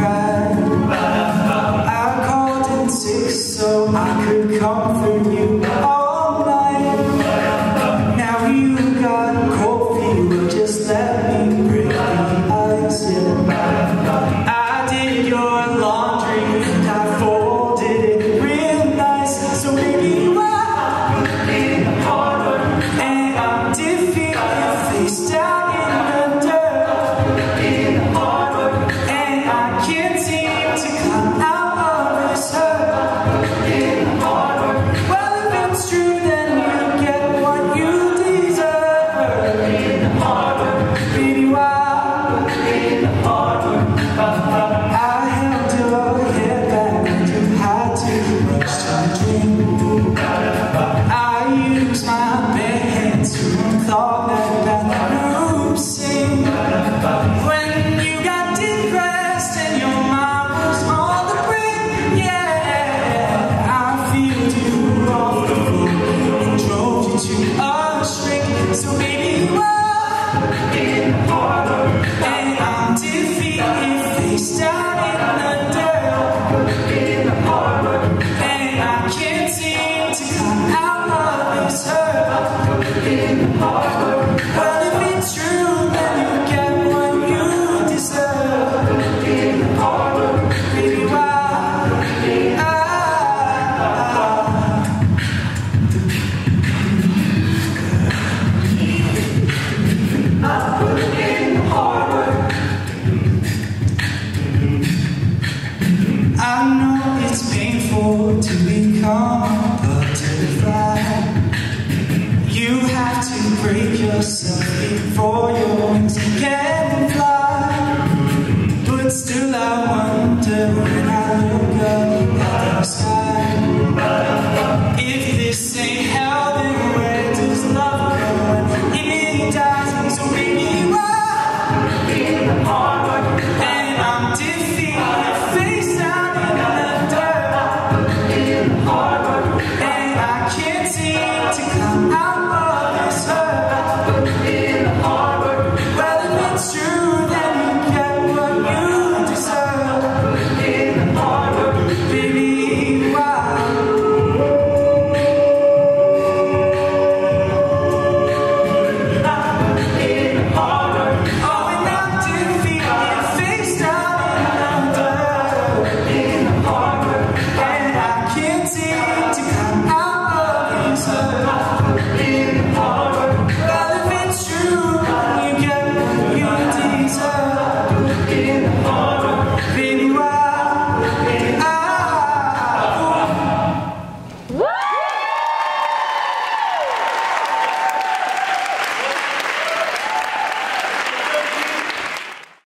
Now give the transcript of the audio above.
cried. I called in sick so I could comfort you all night. Now you got cold feet, just let me break the ice. I did your laundry and I folded it real nice. So baby, why in the hard work and I'm defeated face down in the dirt. In the hard work and I can't seem to come out of this hurt. In the hard work, well if it's true then you get what you deserve. In the hard work, baby, why in the hard work? I held your head back when you had too much to drink. I used my bare hands to unclog that bathroom sink. When you got depressed and your mind was on the brink, yeah, I filled you off the floor and drove you to a shrink. So baby, why in the hard work and I'm defeated face down in the dirt. In the hard work and I can't seem to come out of this hurt. In the hard work, well if it's true then you get what you deserve. In the hard work, baby, why I put in the hard work. I know it's painful to become a butterfly. You have to break yourself before your wings can fly. But still I wonder when I look up at the sky, if this ain't hell then where does love go when it dies? So baby, why in the hard work and I'm defeated